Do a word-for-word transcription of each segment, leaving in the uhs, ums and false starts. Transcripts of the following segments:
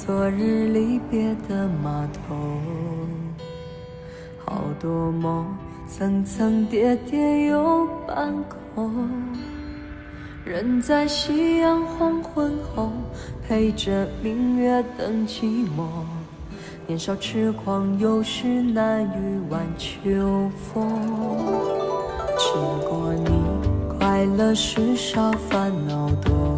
昨日离别的码头，好多梦层层叠叠又半空，人在夕阳黄昏后，陪着明月等寂寞。年少痴狂，有时难御晚秋风。经过你，快乐时少，烦恼多。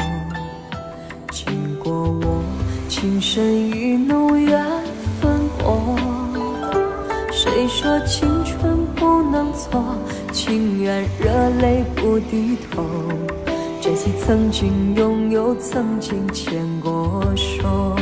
经过我，情深意浓，缘分薄。谁说青春不能错？情愿热泪不低头。珍惜曾经拥有，曾经牵过手。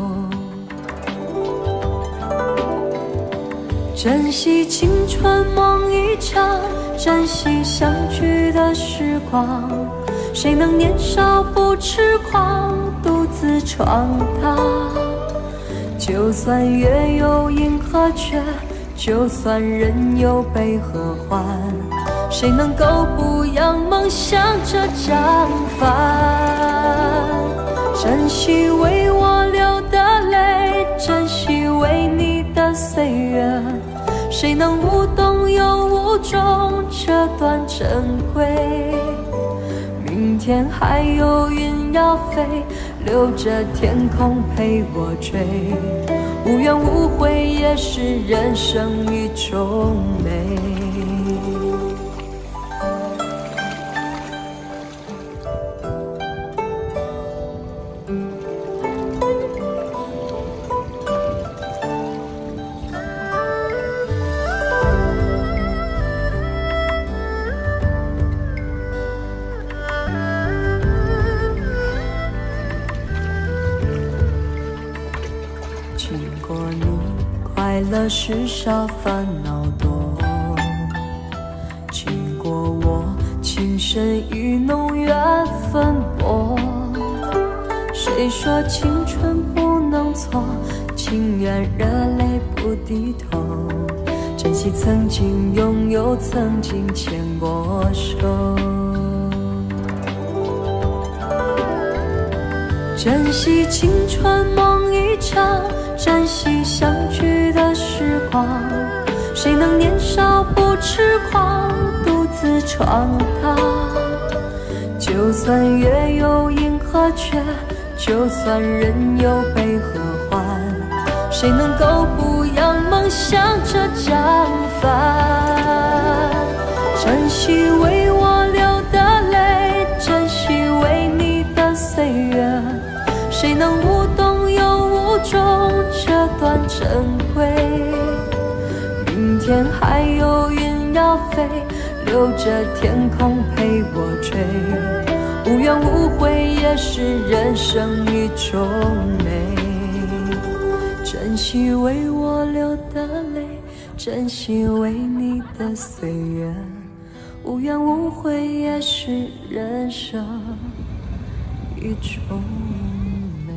珍惜青春梦一场，珍惜相聚的时光。谁能年少不痴狂，独自闯荡？就算月有阴和缺，就算人有悲和欢，谁能够不扬梦想着绽放？珍惜为我流的泪，珍惜为你的岁月。谁能无动又无衷这段珍贵？明天还有云要飞，留着天空陪我追。无怨无悔也是人生一种美。经过你，快乐时少，烦恼多。经过我，情深意浓，缘分薄。谁说青春不能错？情愿热泪不低头。珍惜曾经拥有，曾经牵过手。珍惜青春梦一场，珍惜相聚的时光。谁能年少不痴狂，独自闯荡？就算月有阴和缺，就算人有悲和欢，谁能够不扬梦想着绽放？珍惜为我流的泪，珍惜为你的岁月。谁能无动又无衷这段珍贵？明天还有云要飞，留着天空陪我追。无怨无悔也是人生一种美。珍惜为我流的泪，珍惜为你的岁月。无怨无悔也是人生一种美。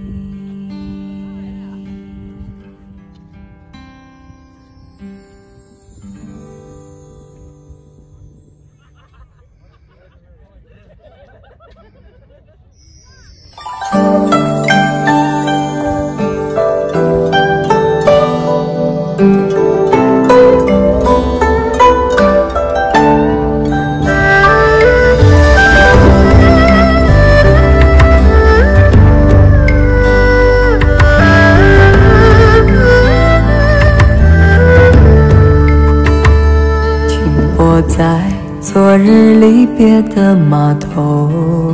在昨日离别的码头，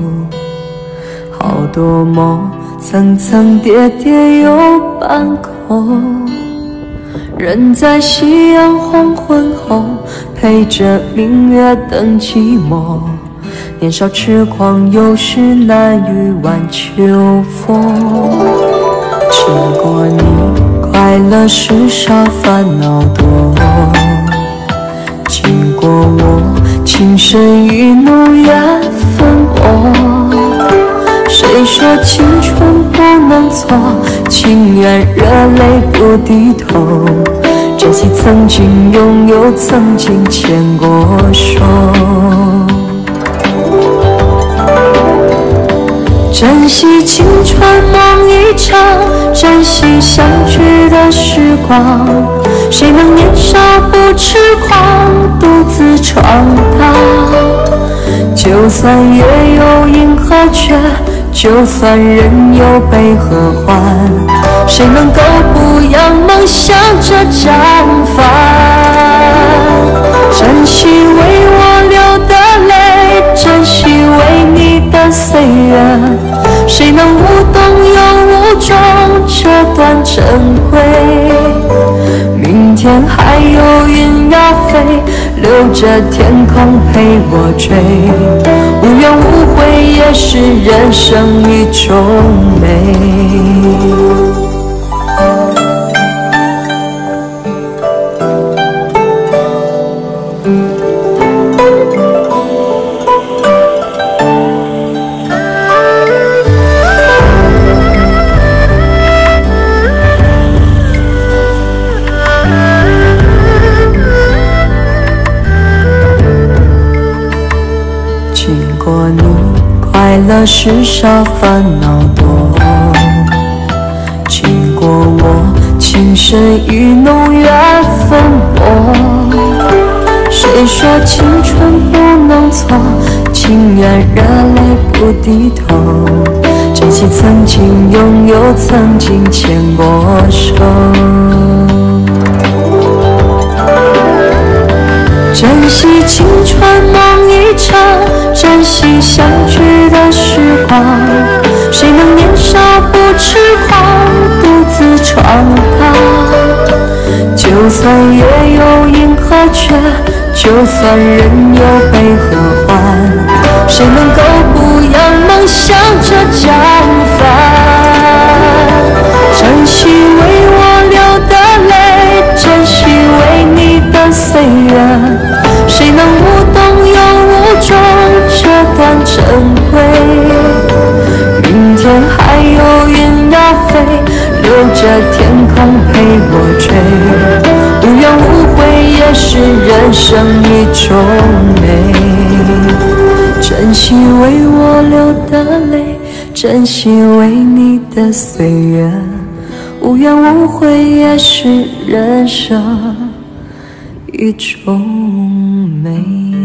好多梦层层叠叠又半空。人在夕阳黄昏后，陪着明月等寂寞。年少痴狂，有时难御晚秋风。经过你，快乐时少，烦恼多。经过我，情深意浓，缘分薄。谁说青春不能错？情愿热泪不低头。珍惜曾经拥有，曾经牵过手。 珍惜青春梦一场，珍惜相聚的时光。谁能年少不痴狂，独自闯荡？就算月有阴和缺，就算人有悲和欢，谁能够不让梦想着绽放？珍惜为我流的泪，珍惜为你的岁月，谁能无动又无衷这段珍贵？明天还有云要飞，留着天空陪我追，无怨无悔也是人生一种美。快乐时少，烦恼多。经过我情深与浓缘分薄。谁说青春不能错？情愿热泪不低头。珍惜曾经拥有，曾经牵过手。珍惜青春梦一场，珍惜相聚的时光。谁能年少不痴狂，独自闯荡？就算月有阴和缺，就算人有悲和欢，谁能够不让梦想着绽放？珍惜为我流的泪，珍惜为你的岁月，谁能无动又无衷这段珍贵？明天还有云要飞，留着天空陪我追，无怨无悔也是人生一种美。珍惜为我流的泪，珍惜为你的岁月，无怨无悔也是人生一种美。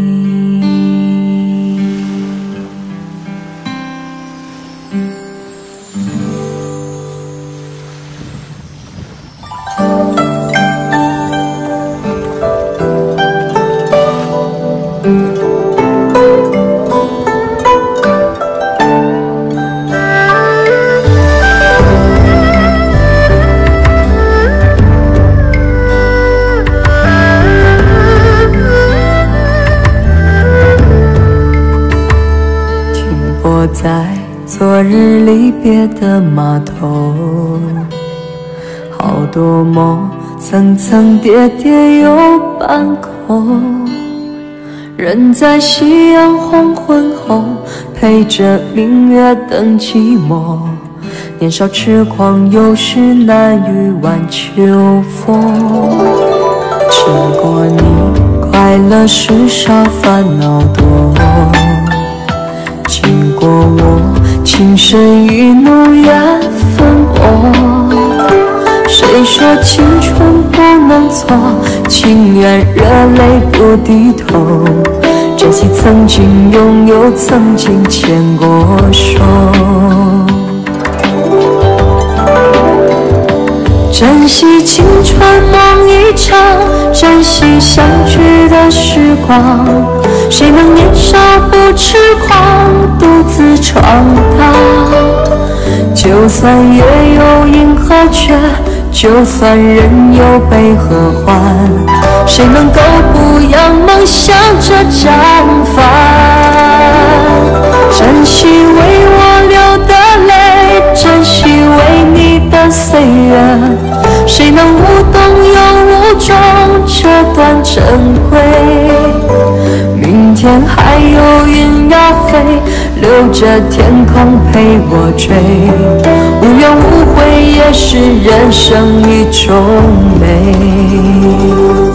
我在昨日离别的码头，好多梦层层叠叠又半空，人在夕阳黄昏后，陪着明月等寂寞。年少痴狂，有时难御晚秋风。经过你，快乐时少，烦恼多。经过我，情深与浓缘分薄。谁说青春不能错？情愿热泪不低头。珍惜曾经拥有，曾经牵过手。珍惜青春梦一场，珍惜相聚的时光。谁能年少不痴狂，独自闯荡？就算月有阴和缺，就算人有悲和欢，谁能够不让梦想着绽放？珍惜为我流的泪，珍惜为你的岁月，谁能无动又无衷这段珍贵？明天还有云要飞，留着天空陪我追，无怨无悔也是人生一种美。